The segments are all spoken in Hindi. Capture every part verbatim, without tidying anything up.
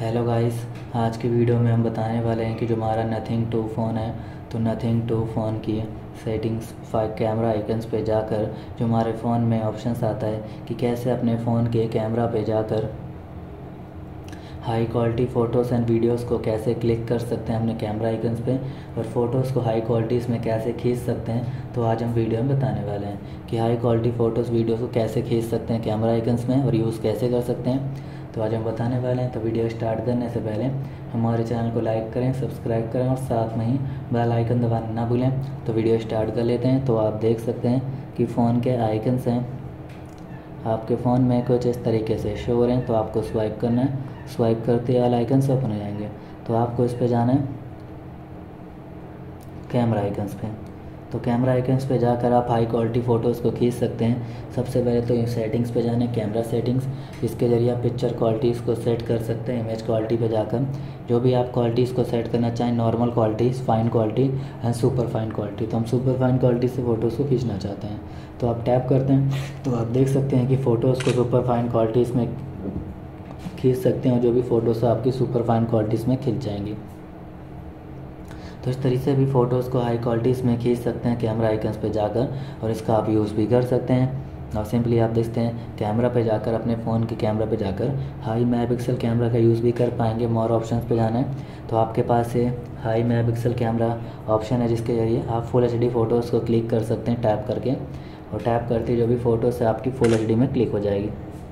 हेलो गाइस, आज की वीडियो में हम बताने वाले हैं कि जो हमारा नथिंग टू फ़ोन है, तो नथिंग टू फ़ोन की सेटिंग्स फाइव कैमरा आइकन्स पे जाकर जो हमारे फ़ोन में ऑप्शंस आता है कि कैसे अपने फ़ोन के कैमरा पे जाकर high quality photos and videos को कैसे क्लिक कर सकते हैं अपने कैमरा आइकन्स पे, और फ़ोटोज़ को हाई क्वालिटीज़ में कैसे खींच सकते हैं। तो आज हम वीडियो में बताने वाले हैं कि हाई क्वालिटी फ़ोटोज़ वीडियोस को कैसे खींच सकते हैं कैमरा आइकन्स में और यूज़ कैसे कर सकते हैं। तो आज हम बताने वाले हैं। तो वीडियो स्टार्ट करने से पहले हमारे चैनल को लाइक करें, सब्सक्राइब करें और साथ में ही बेल आइकन दबाना ना भूलें। तो वीडियो स्टार्ट कर लेते हैं। तो आप देख सकते हैं कि फ़ोन के आइकन्स हैं, आपके फ़ोन में कुछ इस तरीके से शो हो रहे हैं। तो आपको स्वाइप करना है, स्वाइप करते ही ऑल आइकन्स ओपन हो जाएंगे। तो आपको इस पे जाना है कैमरा आइकन्स पे। तो कैमरा आइकन्स पे जाकर आप हाई क्वालिटी फ़ोटोज़ को खींच सकते हैं। सबसे पहले तो सेटिंग्स पे जाना है, कैमरा सेटिंग्स। इसके ज़रिए आप पिक्चर क्वालिटीज़ को सेट कर सकते हैं। इमेज क्वालिटी पे जाकर जो भी आप क्वालिटीज़ को सेट करना चाहें, normal qualities, fine quality and super fine quality. तो हम सुपर फाइन क्वालिटी से फ़ोटोज़ को खींचना चाहते हैं, तो आप टैप करते हैं। तो आप देख सकते हैं कि फ़ोटोज़ को सुपर फाइन क्वालिटीज़ में खींच सकते हैं और जो भी फ़ोटोज़ आपकी सुपर फाइन क्वालिटीज़ में खिंच जाएंगी। तो इस तरीके से भी फ़ोटोज़ को हाई क्वालिटीज़ में खींच सकते हैं कैमरा आइकन्स पे जाकर, और इसका आप यूज़ भी कर सकते हैं। और सिंपली आप देखते हैं कैमरा पे जाकर, अपने फ़ोन के कैमरा पे जाकर हाई मेगापिक्सल कैमरा का यूज़ भी कर पाएंगे। मोर ऑप्शंस पे जाना है, तो आपके पास से हाई मेगापिक्सल कैमरा ऑप्शन है, जिसके ज़रिए आप फुल एच डी फ़ोटोज़ को क्लिक कर सकते हैं टैप करके, और टैप करते जो भी फ़ोटोज़ है आपकी फुल एच डी में क्लिक हो जाएगी।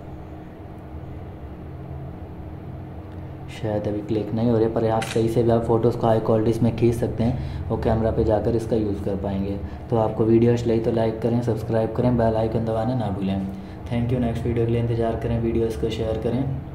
शायद अभी क्लिक नहीं हो रहे, पर आप सही से भी आप फ़ोटोज़ को हाई क्वालिटीज़ में खींच सकते हैं और कैमरा पे जाकर इसका यूज़ कर पाएंगे। तो आपको वीडियो अच्छी लगी तो लाइक करें, सब्सक्राइब करें, बेल आइकन दबाना ना भूलें। Thank you. नेक्स्ट वीडियो के लिए इंतज़ार करें, वीडियोज़ को शेयर करें।